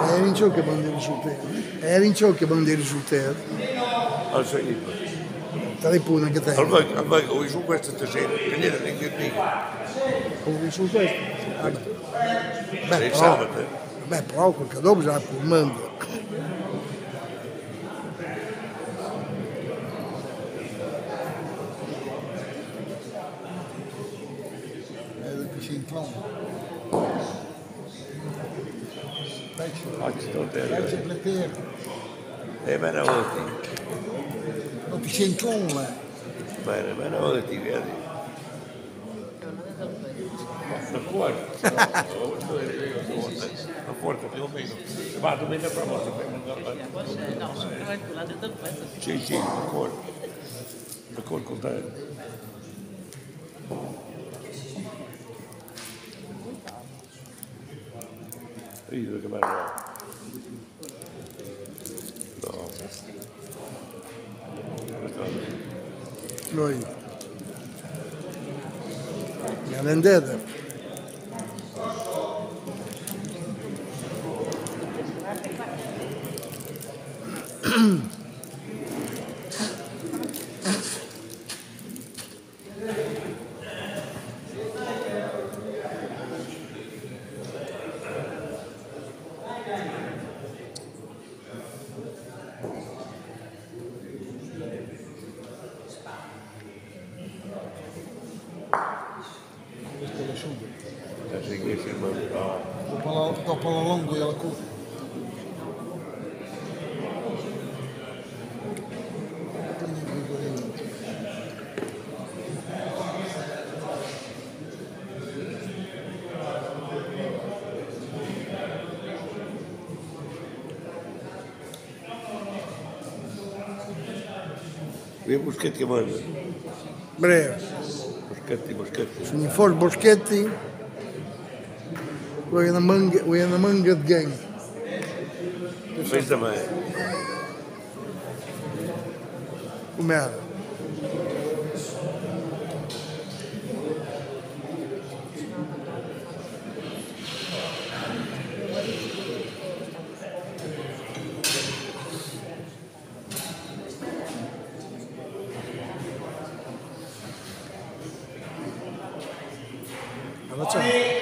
Erinço che banderi sul terra. Erinço che banderi sul terra. Allora, io. Tre pune che te. Allora, ho su questa stasera, che ne era che dica. Come su questo? Beh, Sei però, sabato. beh, però qualche dopo già il mondo. Faccio bene avanti. Non ti sento nulla. Bene avanti, vedi. Da fuori. Da fuori più o meno. Vado bene per molto. Sì, d'accordo. D'accordo con te. Io che bello. No. Noi. Mi arrendete? Dopo la lunga e la curva. Via Boschetti che manda. Breve. Boschetti. Sono fuori Boschetti. We in a manga gang. Fez também. Come era? Allora c'è.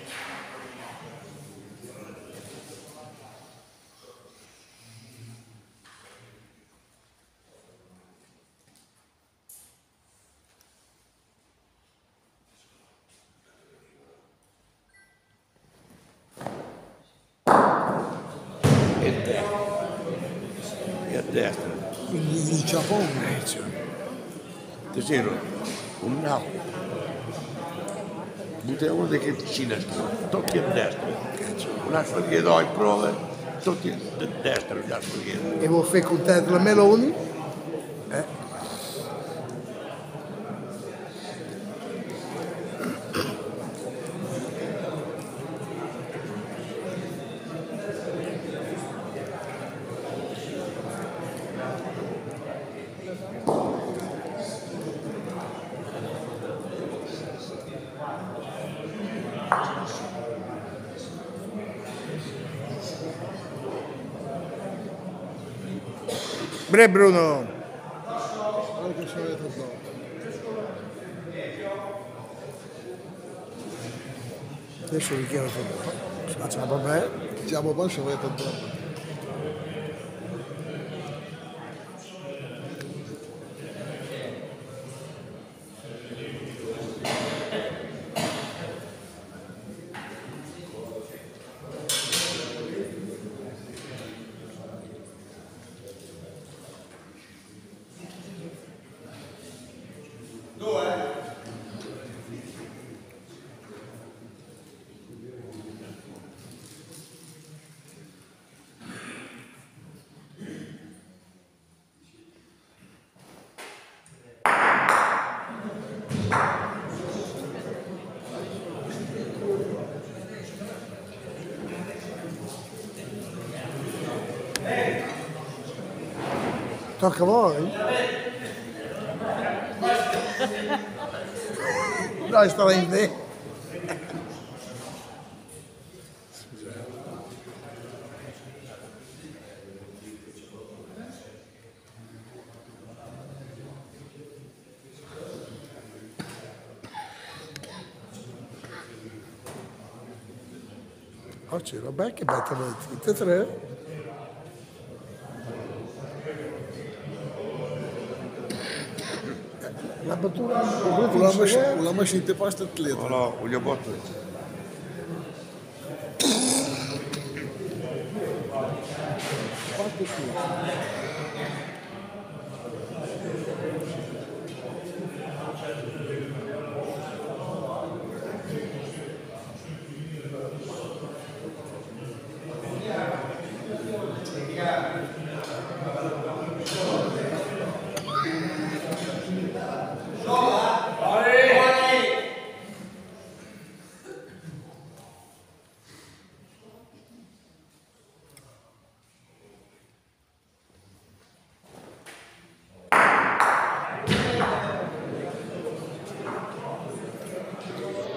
E a destra. Quindi il Giappone. Tesoro, un napo. Butta uno che vicina, tocchi a destra. Una sfoglia in prova, tocchi a destra, una sfoglia. E vuoi fare con te la Meloni? Bre Bruno. Adesso vi chiedo se facciamo papà. Diciamo poi se volete dopo. Tocca a voi? Dai, stava in te. Oggi vabbè che battere tutte e tre. La battuta la macchina te pasta atleta. Voilà, u ljubotu. Quanto tu?